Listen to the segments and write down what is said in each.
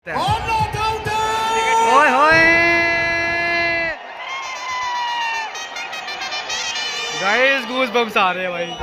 ओए होए guys, goose bumps आ रहे हैं भाई।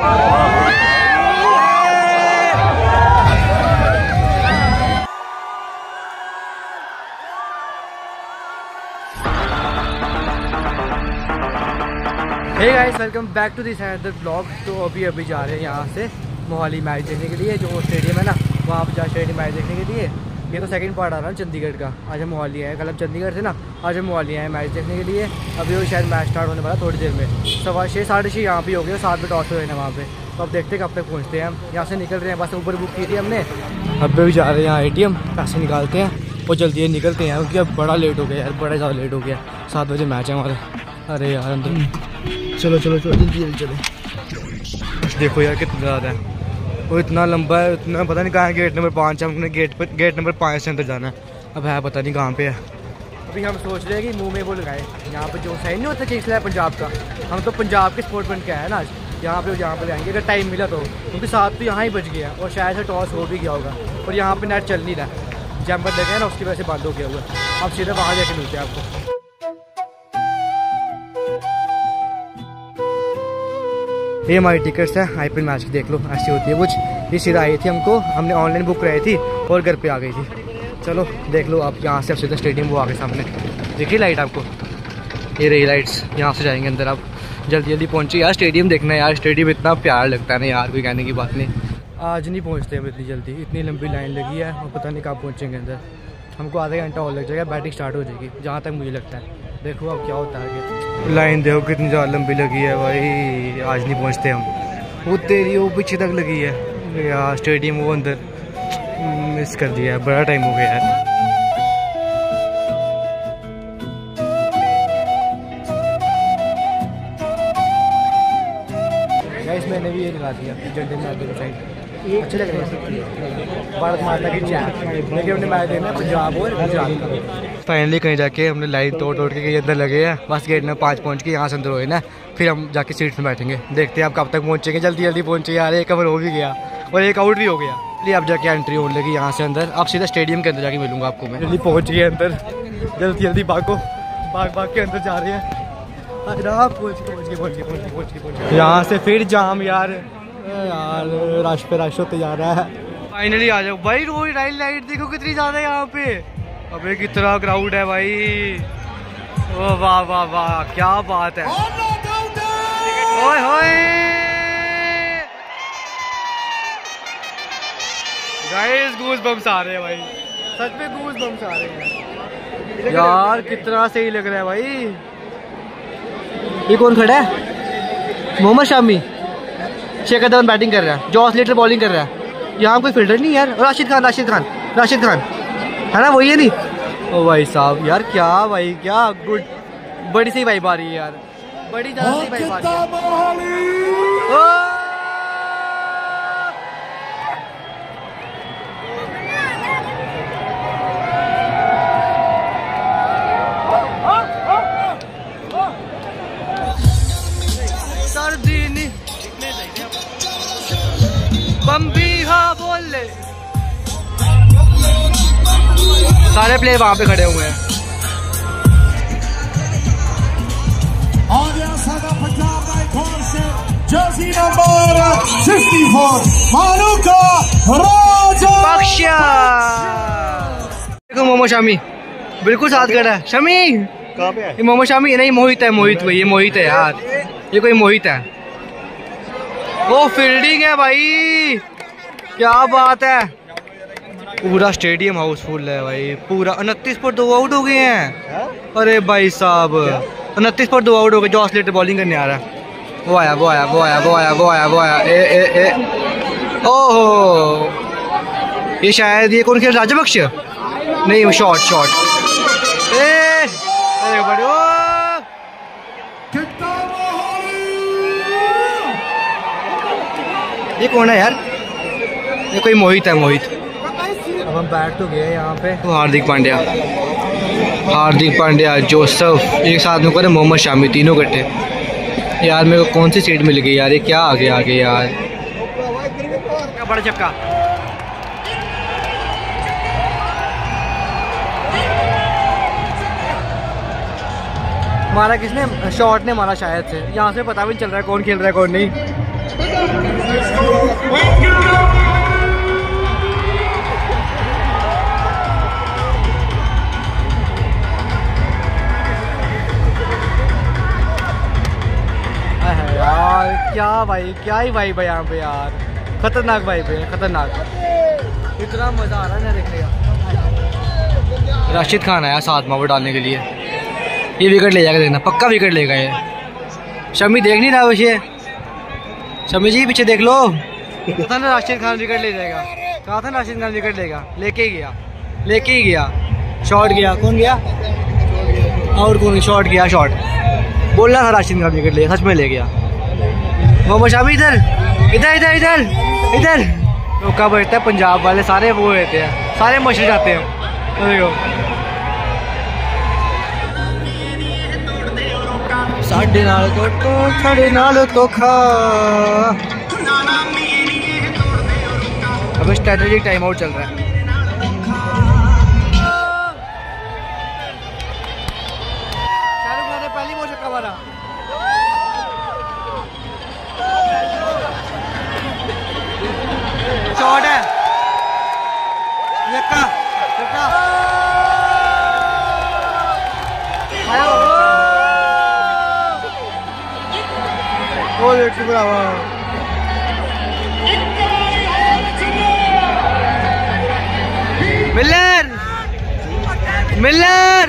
Hey guys, welcome back to this another blog. तो अभी जा रहे हैं यहाँ से मोहाली मैच देखने के लिए, जो स्टेडियम है ना, वहाँ पर जा स्टेडियम मैच देखने के लिए। ये तो सेकंड पार्ट आ रहा है चंडीगढ़ का। आज हम मोहाली आए, कल हम चंडीगढ़ से ना, आज हम मोहाली आए मैच देखने के लिए। अभी वो शायद मैच स्टार्ट होने वाला थोड़ी देर में, 6:15 साढ़े 6 यहाँ पे हो गए, 7 बजे टॉस हुए ना वहाँ पे। तो अब देखते हैं कब तक पहुँचते हैं। हम यहाँ से निकल रहे हैं, बस ऊपर बुक की थी हमने। अब भी जा रहे हैं यहाँ ATM, पैसे निकालते हैं और जल्दी निकलते हैं, क्योंकि अब बड़ा लेट हो गया यार, बड़ा ज़्यादा लेट हो गया। 7 बजे मैच है हमारा। अरे यार चलो चलो चलो जल्दी जल्दी चलो। देखो यार कितना ज़्यादा है, वो इतना लंबा है, इतना पता नहीं कहाँ है। गेट नंबर 5 है, हमने गेट नंबर 5 से अंदर जाना है। अब है पता नहीं कहाँ पे है। अभी हम सोच रहे हैं कि मुंह में वो लगाए, यहाँ पे जो साइन नहीं होता किंग्स है पंजाब का। हम तो पंजाब के स्पोर्ट बन के आए ना आज, यहाँ पे जाएंगे अगर टाइम मिला तो, क्योंकि 7 तो यहाँ ही बज गया और शायद से टॉस हो भी गया होगा। और यहाँ पे नेट चल नहीं रहा, जैम्पर लगे ना, उसकी वजह से बंद हो गया हुआ है। अब सीधे वहाँ जाके मिलते हैं आपको। ये हमारी टिकट्स है IPL मैच की, देख लो ऐसी होती है कुछ। ये सीधा आई थी हमको, हमने ऑनलाइन बुक कराई थी और घर पे आ गई थी। चलो देख लो आप, यहाँ से अब सीधा स्टेडियम वो आगे सामने देखिए लाइट आपको, ये रही लाइट्स। यहाँ से जाएंगे अंदर। आप जल्दी जल्दी पहुँचे यार, स्टेडियम देखना है यार। स्टेडियम इतना प्यारा लगता है ना यार, कोई कहने की बात नहीं। आज नहीं पहुँचते हम इतनी जल्दी, इतनी लंबी लाइन लगी है और पता नहीं कब पहुँचेंगे अंदर। हमको आधा घंटा और लग जाएगा, बैटिंग स्टार्ट हो जाएगी जहाँ तक मुझे लगता है। देखो अब क्या होता है आगे। लाइन देखो कितनी ज़्यादा लंबी लगी है भाई, आज नहीं पहुंचते हम। वो तेरी वो पीछे तक लगी है यार, स्टेडियम वो अंदर मिस कर दिया है, बड़ा टाइम हो गया है। गाइस मैंने भी ये लगा दिया झंडे में आगे साइड, अच्छे लग रहे हैं। भारत माता की जय। लेकिन हमने मैच देखना पंजाब और गुजरात। फाइनली कहीं जाके हमने लाइन तोड़ के कहीं अंदर लगे हैं। बस गेट नंबर 5 पहुंच के यहाँ से अंदर हुए ना, फिर हम जाके सीट में बैठेंगे। देखते हैं आप कब तक पहुंचेंगे। जल्दी जल्दी पहुंचे यार, एक कवर हो भी गया और एक आउट भी हो गया। इसलिए आप जाके एंट्री होने लगी यहाँ से अंदर। अब सीधा स्टेडियम के अंदर जाके मिलूंगा आपको मैं। जल्दी पहुँच गए अंदर, जल्दी जल्दी भागो, भाग के अंदर जा रहे हैं। पहुँच यहाँ से फिर जाम यार, रश पे रश होते जा रहा है। फाइनली आ जाओ भाई। रोज लाइट देखो कितनी ज्यादा है यहाँ पे। अबे कितना क्राउड है भाई, ओ वाह वाह वाह, क्या बात है। ओए होए गाइस, गूज बम्स आ रहे हैं भाई, सच में गूज बम्स आ रहे हैं यार। कितना सही लग रहा है भाई। ये कौन खड़ा है? मोहम्मद शामी। शेखर धवन बैटिंग कर रहा है, जॉस लेटर बॉलिंग कर रहा है। यहाँ कोई फील्डर नहीं यार। राशिद खान है ना, वही है नहीं? ओ भाई साहब यार, क्या भाई क्या गुड, बड़ी सी वाइब आ रही है यार, बड़ी ज्यादा सी वाइब आ रही है। सारे प्लेयर वहां पे खड़े हुए हैं। Jersey number 64 Manuka Raja. देखो मोहम्मद शामी बिल्कुल साथ खड़ा है। शमी कहाँ पे है? ये मोहम्मद शामी नहीं, मोहित है, मोहित भाई, ये मोहित है यार, ये कोई मोहित है। वो फील्डिंग है भाई, क्या बात है। पूरा स्टेडियम हाउसफुल है भाई, पूरा। 29 पर 2 आउट हो गए हैं। अरे भाई साहब 29 पर 2 आउट हो गए। जॉस लेटर बॉलिंग करने आ रहा है। वो आया। ए ओहो, ये शायद ये कौन खेल, राजपक्ष नहीं, वो शॉट ये कौन है यार? ये कोई मोहित है, मोहित। अब हम बैठ तो गए यहाँ पे। तो हार्दिक पांड्या, जोसेफ एक साथ में करे, मोहम्मद शामी, तीनों इकट्ठे। यार मेरे को कौन सी सीट मिल गई यार, ये क्या आगे यार। बड़ा चक्का मारा किसने? शॉट ने मारा शायद से। यहाँ से पता भी नहीं चल रहा है कौन खेल रहा है कौन नहीं। यार क्या भाई, क्या ही वाइब है यहाँ पे यार, खतरनाक वाइब है, खतरनाक। इतना मजा आ रहा है ना देखने का। राशिद खान आया 7 ओवर डालने के लिए। ये विकेट ले जाएगा, देखना पक्का विकेट लेगा ये। शमी देख नहीं रहा वैसे, शमी जी पीछे देख लो। कहा था ना राशिद खान विकेट ले जाएगा, कहा था ना राशिद खान विकेट लेगा, लेके ही गया, लेके ही गया। शॉट गया, कौन गया और कौन? शॉट गया, शॉट बोल रहा था राशिद खान विकेट ले, सच में ले गया। मोहम्मद शामी इधर इधर इधर इधर इधर। रोका बैठता है पंजाब वाले, सारे वो रहते हैं, सारे मशहूर जाते हैं। साढ़े नाल तो साढ़े नाल तो खा। अब स्ट्रैटेजिक टाइम आउट चल रहा है। शाहरुख खान ने पहली बॉल छक्का मारा। शॉट है, छक्का छक्का। वो देख ब्रावा। मिलर मिलर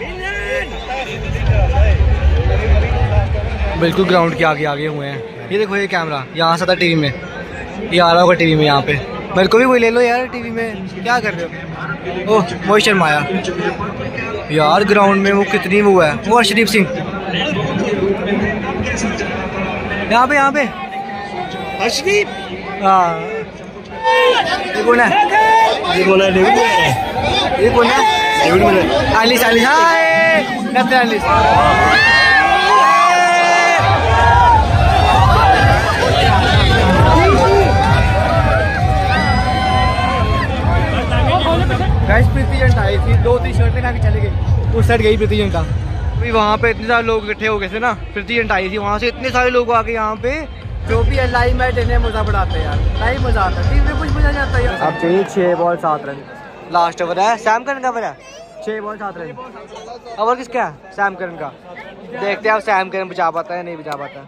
बिल्कुल ग्राउंड के आगे आगे हुए हैं। ये देखो ये कैमरा यहाँ से था टीवी में, ये आ रहा होगा टीवी में यहाँ पे। मेरे को भी कोई ले लो यार टीवी में, क्या कर रहे हो? ओह मोहित शर्मा आया यार ग्राउंड में। वो कितनी वो है, वो अर्शदीप सिंह यहाँ पे, यहाँ पे अर्शदीप। हाँ ये कौन है? ये कौन है? David Miller. ये कौन है? David Miller. आलिस आलिस, हाय कहते हैं आलिस। गाइस प्रीति जिंटा आई थी, 2-3 शर्टें खा के चले गई। उस साइड गई प्रीति जिंटा। अभी वहाँ पे इतने सारे लोग इकट्ठे हो गए थे ना, प्रीति जिंटा आई थी, वहाँ से इतने सारे लोग आके यहाँ पे जो भी है लाइव मैच देखने मजा बढ़ाते हैं यार, लाइव मजा आता है। टीम में कुछ मजा नहीं आता यार। अब चाहिए 6 बॉल 7 रन। लास्ट ओवर है सैम करन का, बना 6 बॉल 7 रन। ओवर किसका है? सैम करन का। देखते हैं अब सैम करन बचा पाता है नहीं बचा पाता।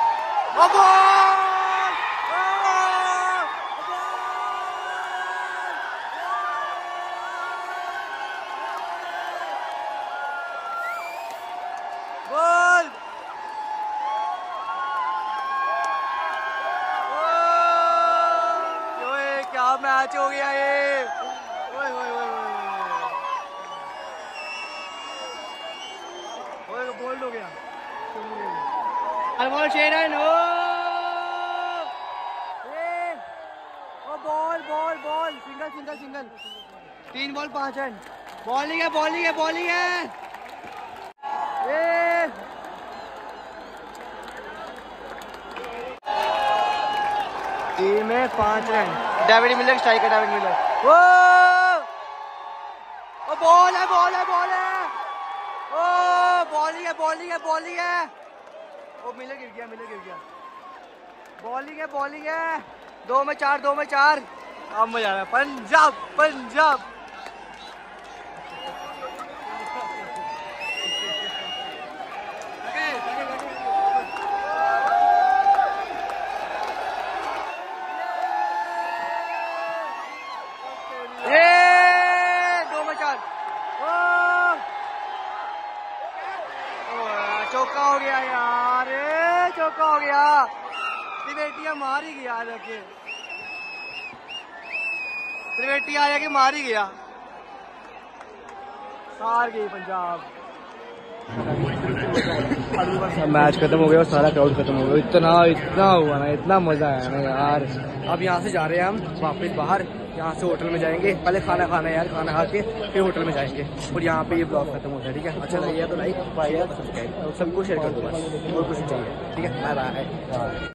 क्या मैच हो गया ये। ओए ओए ओए ओए बोल्ड हो गया। बॉल शेर है no. Ball ball ball single single single. 3 ball 5 run. Bowling है बॉलिंग है बॉलिंग है। टीम में 5 run. David Miller striker, David Miller. ओ बॉल है बॉल है बॉल है। ओ बॉलिंग है बॉलिंग है बॉलिंग है। ओ मिलर गिर गया, मिलर गिर गया। बॉलिंग है बॉलिंग है। 2 में 4 2 में 4। अब मजा आ रहा है। पंजाब पंजाब। चौका हो गया यार, चौका हो गया। त्रिवेटिया मार ही गया, त्रिवेटिया आया कि मार ही गया। हार गई पंजाब। मैच खत्म हो गया और सारा क्राउड खत्म हो गया। इतना हुआ ना, इतना मजा आया ना यार। अब यहाँ से जा रहे हैं हम वापस बाहर। यहाँ से होटल में जाएंगे, पहले खाना खाना है यार, खाना खा के फिर होटल में जाएंगे। और यहाँ पे ये ब्लॉग खत्म होता है, ठीक है? अच्छा लगे तो लाइक, बाय, सब्सक्राइब सबको शेयर कर दो बस, और कुछ चाहिए, ठीक है? Bye bye.